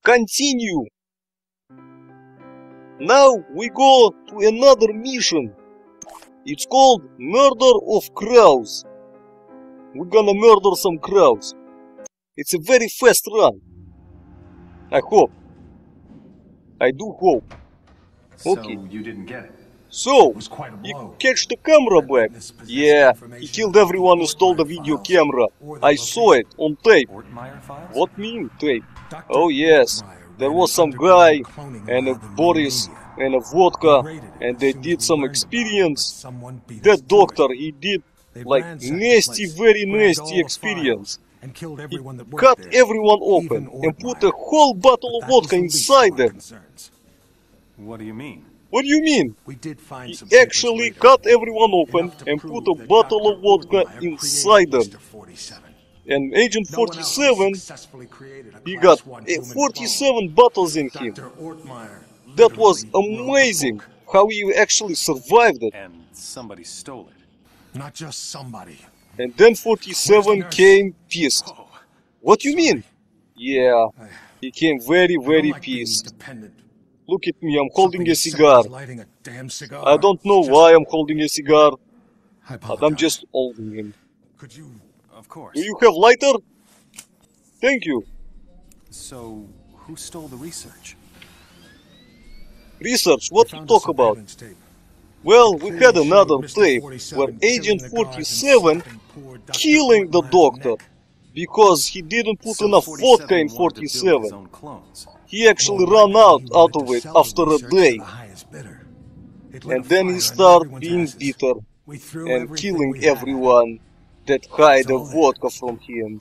Continue. Now we go to another mission. It's called Murder of Crows. We're gonna murder some crows. It's a very fast run. I hope. I do hope. Okay. So you didn't get it. So, It was quite a he blow. catch the camera back. Yeah, he killed everyone who stole the video camera. I saw it on tape. Ortmeyer files? What mean tape? Oh yes, there was some guy and a Boris and a vodka and they did some experience. That doctor, he did like nasty, very nasty experience. He cut everyone open and put a whole bottle of vodka inside them. What do you mean? What do you mean? He He actually cut everyone open and put a bottle of vodka inside them. And Agent 47, he got 47 bottles in him. That was amazing how he actually survived it. And somebody stole it. Not just somebody. And then 47 came pissed. What you mean? Yeah, he came very, very pissed. Look at me, I'm holding a cigar. I don't know why I'm holding a cigar, but I'm just holding him. Of course. Do you have lighter? Thank you. So, who stole the research? Research, what to talk about? Well, we had another tape where Agent 47 killing the doctor because he didn't put enough vodka in 47. He actually ran out of it after a day. And then he started being bitter and killing everyone that hid the vodka from him.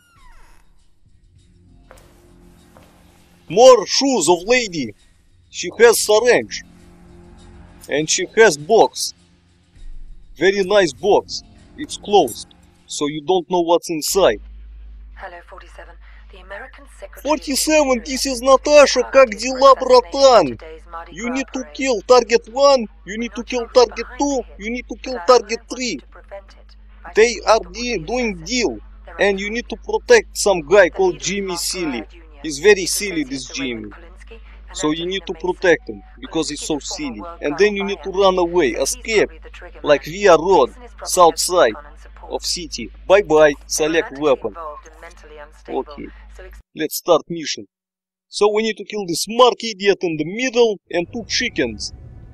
More shoes of lady. She has syringe. And she has box. Very nice box. It's closed, so you don't know what's inside. Hello, 47. The American Secretary 47, this is Natasha, как дела, братан? You need to kill target 1, you need to kill target 2, you need to kill target 3. They are doing deal, and you need to protect some guy called Jimmy Silly. He's very silly, this Jimmy. So you need to protect him, because he's so silly. And then you need to run away, escape, like via road, south side of city. Bye-bye, select weapon. Okay, let's start mission. So we need to kill this smart idiot in the middle and 2 chickens.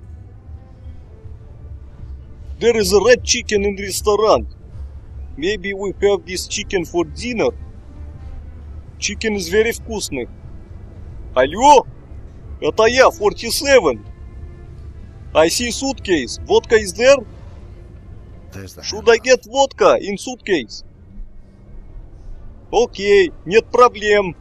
There is a red chicken in the restaurant. Maybe we have this chicken for dinner. Chicken is very вкусный. Алло? Это я, 47. I see suitcase. Vodka is there? Should I get vodka in suitcase? Окей, нет проблем.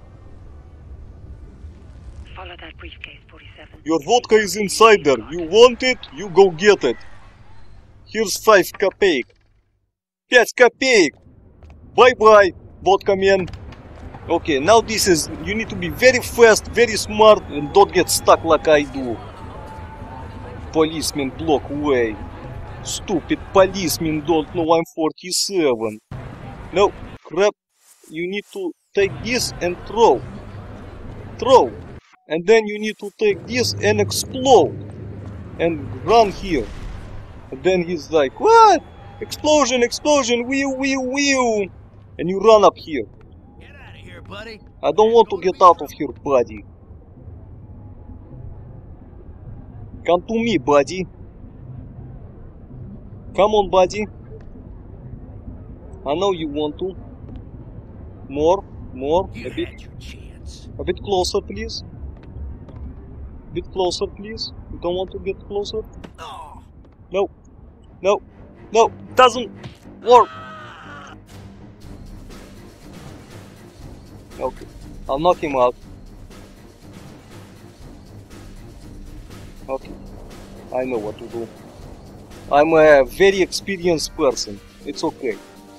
Your vodka is inside there. You want it? You go get it. Here's 5 копеек. 5 копеек. Bye-bye, vodka man. Okay, now this is, you need to be very fast, very smart, and don't get stuck like I do. Policeman block way. Stupid policeman don't know I'm 47. No, crap. You need to take this and throw. Throw. And then you need to take this and explode. And run here. And then he's like, what? Explosion, explosion, whew, whew, whew. And you run up here. Get out of here, buddy. I don't want to get out of here, buddy. Come to me, buddy. Come on, buddy. I know you want to. More, You had your chance. a bit closer, please. A bit closer, please. You don't want to get closer? Oh. No, no, no, doesn't work. Okay, I'll knock him out. Okay, I know what to do. I'm a very experienced person. It's okay.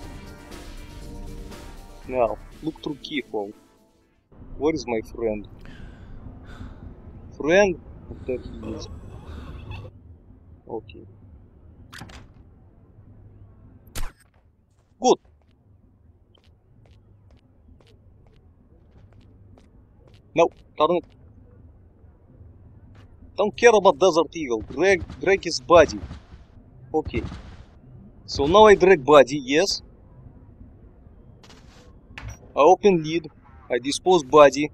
Now, look through keyhole. Where is my friend? Friend? There he is. Okay. Good. No, Don't care about Desert Eagle. Drag his body. Okay. So now I drag body, yes. I open lid. I dispose body.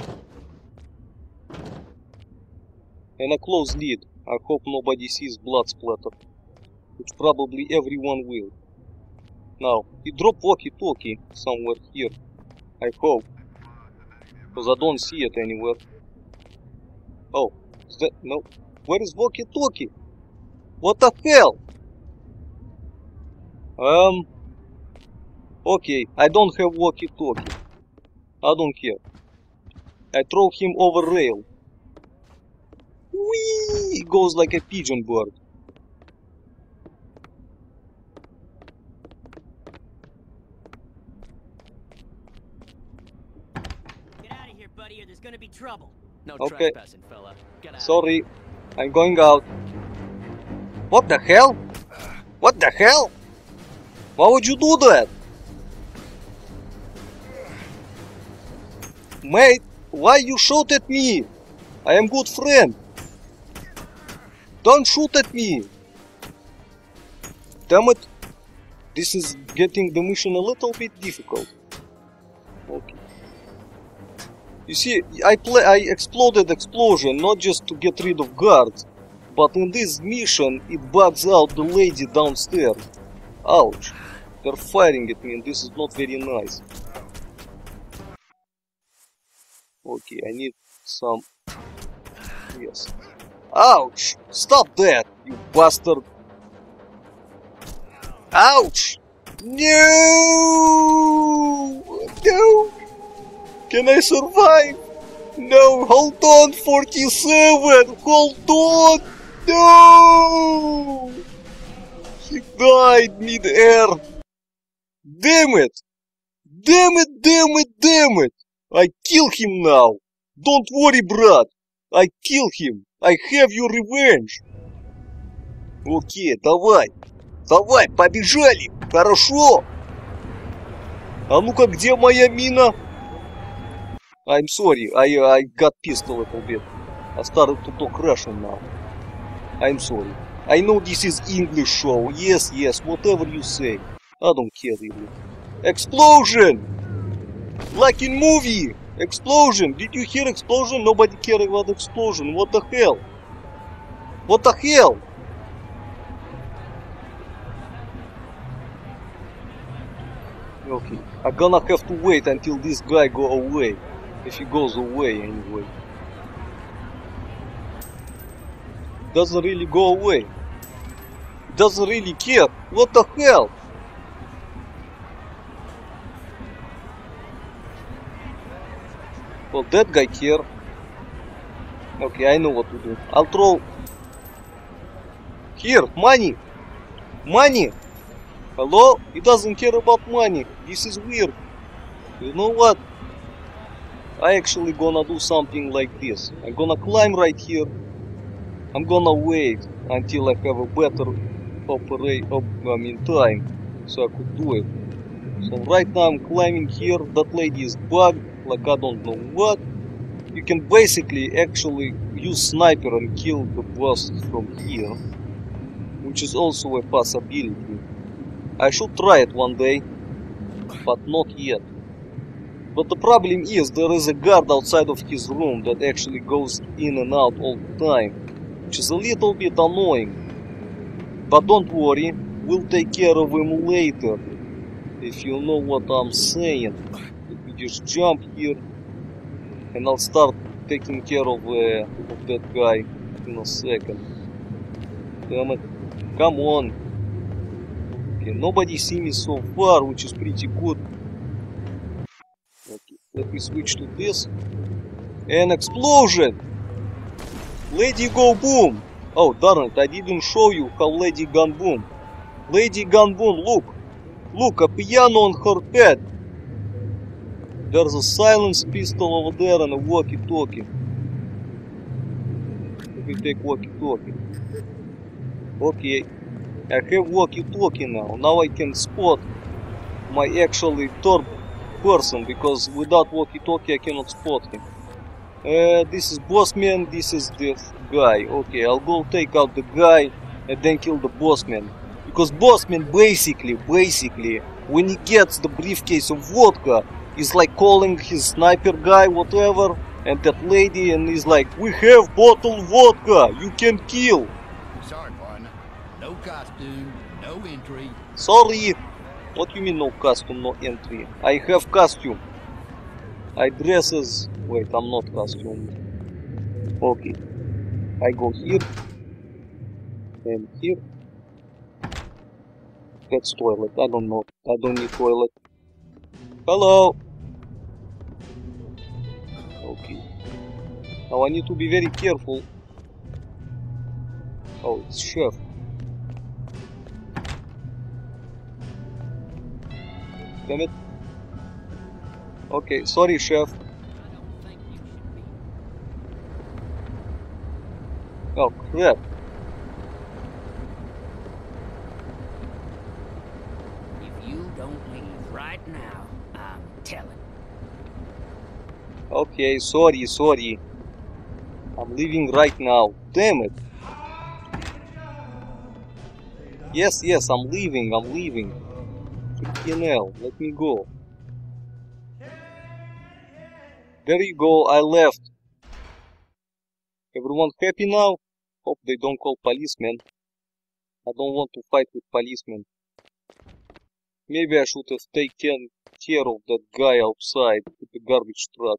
And I close lid. I hope nobody sees blood splatter. Which probably everyone will. Now, he dropped walkie-talkie somewhere here. I hope. Because I don't see it anywhere. Oh, is that... no. Where is walkie-talkie? What the hell? Okay, I don't have walkie-talkie. I don't care. I throw him over rail. Whee! He goes like a pigeon bird. Get out of here, buddy, or there's gonna be trouble. No Okay. trespassing, fella. Get out. Sorry, I'm going out. What the hell? What the hell? Why would you do that? Mate, why you shoot at me? I am good friend. Don't shoot at me. Damn it. This is getting the mission a little bit difficult. Okay. You see, I exploded explosion not just to get rid of guards, but in this mission it bugs out the lady downstairs. Ouch. They're firing at me and this is not very nice. Okay, I need some... yes. Ouch! Stop that, you bastard! Ouch! No! No! Can I survive? No, hold on, 47! Hold on! No! He died mid-air! Damn it! Damn it, damn it, damn it! I kill him now! Don't worry, брат! I kill him! I have your revenge! Окей, давай! Давай, побежали! Хорошо! А ну-ка, где моя мина? I'm sorry, I got pissed a little bit. I started to talk Russian now. I'm sorry. I know this is English show. Yes, yes, whatever you say. I don't care really. Explosion! Like in movie! Explosion! Did you hear explosion? Nobody cared about explosion. What the hell? What the hell? Okay, I'm gonna have to wait until this guy go away. If he goes away anyway. Doesn't really go away. Doesn't really care. What the hell? Well, that guy care. Okay, I know what to do. I'll throw... Here, money! Money! Hello? He doesn't care about money. This is weird. You know what? I actually gonna do something like this. I'm gonna climb right here. I'm gonna wait until I have a better time, so I could do it. So right now I'm climbing here. That lady is bugged, like I don't know what. You can basically actually use sniper and kill the boss from here, which is also a possibility. I should try it one day, but not yet. But the problem is there is a guard outside of his room that actually goes in and out all the time, which is a little bit annoying. But don't worry, we'll take care of him later, if you know what I'm saying. Let me just jump here, and I'll start taking care of that guy in a second. Damn it, come on. Okay, nobody see me so far, which is pretty good. Okay, let me switch to this. An explosion! Lady go boom! Oh darn it, I didn't show you how lady gun boom. Lady gun boom, look! Look, a piano on her head! There's a silenced pistol over there and a walkie-talkie. Let me take walkie-talkie. Okay, I have walkie-talkie now. Now I can spot my actually third person, because without walkie-talkie I cannot spot him. This is Bossman, this is the guy. Okay, I'll go take out the guy and then kill the Bossman. Because Bossman basically, when he gets the briefcase of vodka, is like calling his sniper guy, whatever, and that lady, and he's like, we have bottled vodka, you can kill. Sorry, partner. No costume, no entry. Sorry. What do you mean no costume, no entry? I have costume. I dress as... Wait, I'm not costume. Okay. I go here. And here. That's toilet. I don't know. I don't need toilet. Hello. Okay. Now I need to be very careful. Oh, it's chef. Damn it. Okay, sorry, chef. Oh, crap. If you don't leave right now, I'm telling. Okay, sorry. I'm leaving right now. Damn it. Yes, I'm leaving. Freaking hell, let me go. There you go, I left. Everyone happy now? Hope they don't call policemen. I don't want to fight with policemen. Maybe I should have taken care of that guy outside with the garbage truck.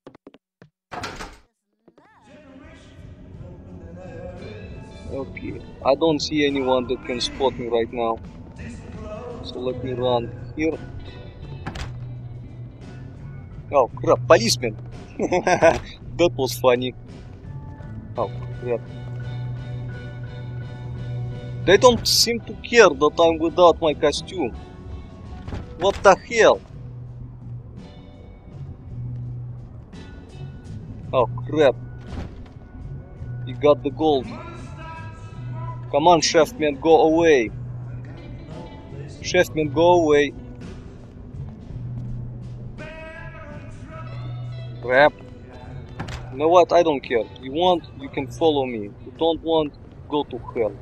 Okay, I don't see anyone that can spot me right now. So let me run here. Oh crap, policeman! That was funny. Oh crap. They don't seem to care that I'm without my costume. What the hell? Oh crap. You got the gold. Come on, chef man, go away. Chef man, go away. Crap. You know what? I don't care. You want, you can follow me. You don't want, go to hell.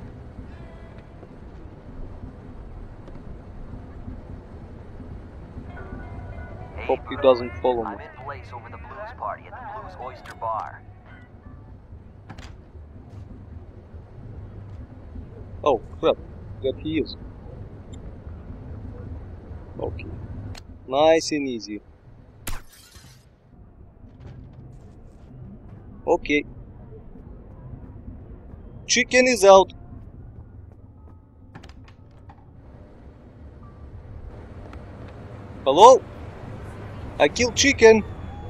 Hope he doesn't follow me. I'm in place over the blues party at the Blues Oyster Bar. Oh crap, there he is. Okay. Nice and easy. Okay. Chicken is out. Hello? I killed chicken.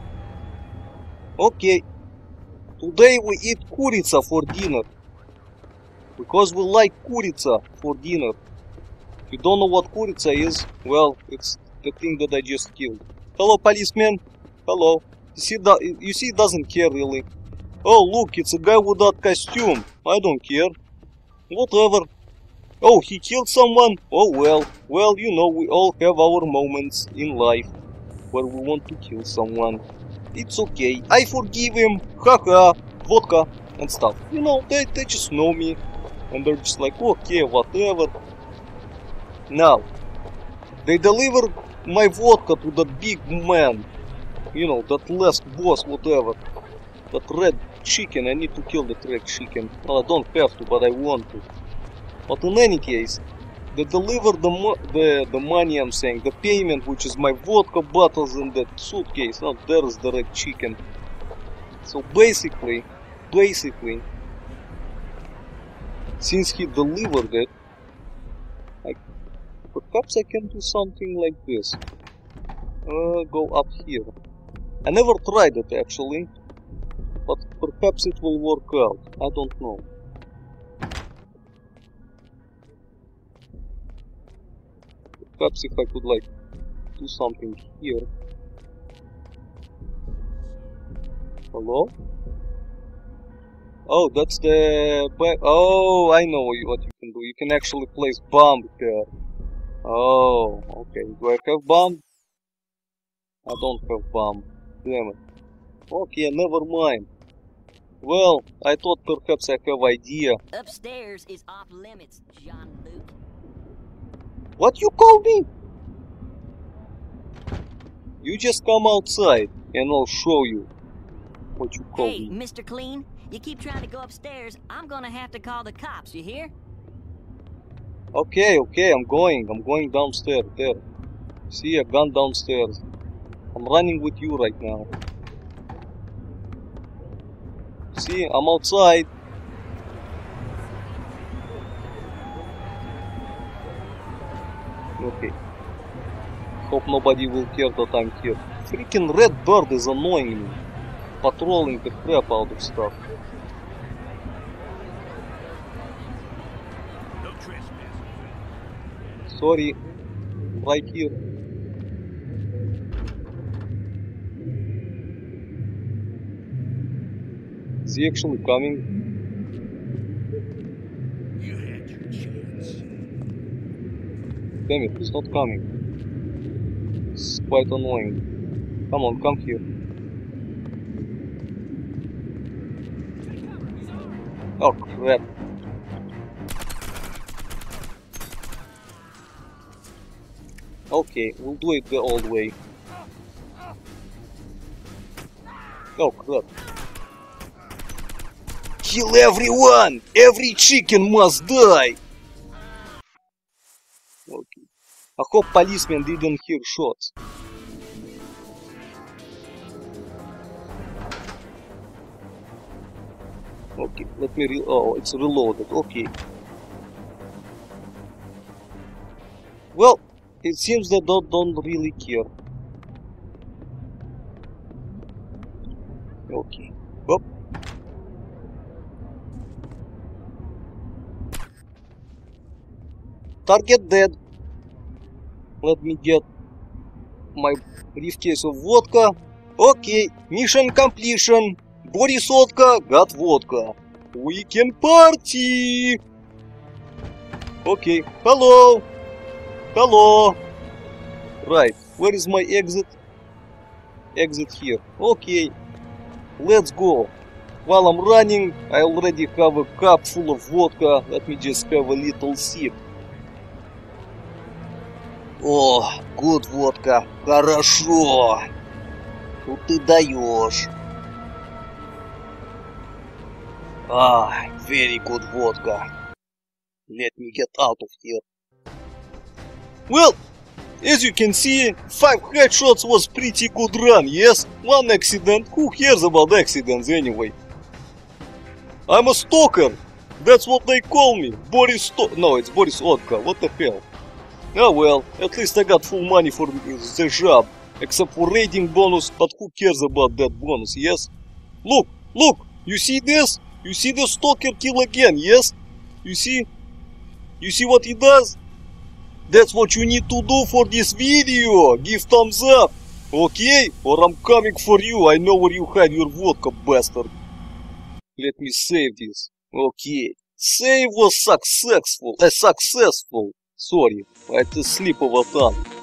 Okay. Today we eat курица for dinner. Because we like курица for dinner. If you don't know what курица is, well, it's the thing that I just killed. Hello, policeman. Hello. You see, it doesn't care really. Oh, look, it's a guy without costume. I don't care. Whatever. Oh, he killed someone? Oh, well. Well, you know, we all have our moments in life where we want to kill someone. It's okay. I forgive him. Haha. Vodka and stuff. You know, they just know me. And they're just like, okay, whatever. Now, they deliver my vodka to that big man. You know, that last boss, whatever. That red chicken, I need to kill that red chicken. Well, I don't have to, but I want to. But in any case, they deliver the money, I'm saying, the payment, which is my vodka bottles in that suitcase. Now, there's the red chicken. So basically, since he delivered it, perhaps I can do something like this. Go up here. I never tried it actually, but perhaps it will work out. I don't know. Perhaps if I could like do something here. Hello? Oh, that's the... Oh, I know what you can do. You can actually place bomb there. Oh, okay. Do I have bomb? I don't have bomb. Damn it. Okay, never mind. Well, I thought perhaps I have idea. Upstairs is off limits, Jean-Luc. What you call me? You just come outside and I'll show you what you call Hey, me. Mr. Clean, you keep trying to go upstairs, I'm gonna have to call the cops, you hear? Okay, I'm going downstairs, there. See a gun downstairs. I'm running with you right now. See, I'm outside. Okay. Hope nobody will care that I'm here. Freaking red bird is annoying me. Patrolling the crap out of stuff. No trespassing. Sorry. Right here. Is he actually coming? You had your chance. Damn it, he's not coming. It's quite annoying. Come on, come here. Oh crap. Okay, we'll do it the old way. Oh crap. Kill everyone! Every chicken must die! Okay. I hope policemen didn't hear shots. Okay, let me oh, it's reloaded, okay. Well, it seems they don't really care. Okay, up. Target dead. Let me get my briefcase of vodka. Okay, mission completion. Борисотка got vodka. We can party. Okay, hello. Hello. Right, where is my exit? Exit here. Okay, let's go. While I'm running, I already have a cup full of vodka. Let me just have a little sip. О, good водка, хорошо. Ну ты даешь. Ah, very good vodka. Let me get out of here. Well, as you can see, 5 headshots was pretty good run, yes? One accident, who cares about accidents anyway? I'm a stalker, that's what they call me. Boris no, it's Boris Otka, what the hell? Oh well, at least I got full money for the job, except for rating bonus, but who cares about that bonus, yes? Look, you see this? You see the stalker kill again, yes? You see what he does? That's what you need to do for this video, give thumbs up, okay? Or I'm coming for you, I know where you hide your vodka, bastard. Let me save this, okay. Save was successful. Sorry, I had to slip of a tongue.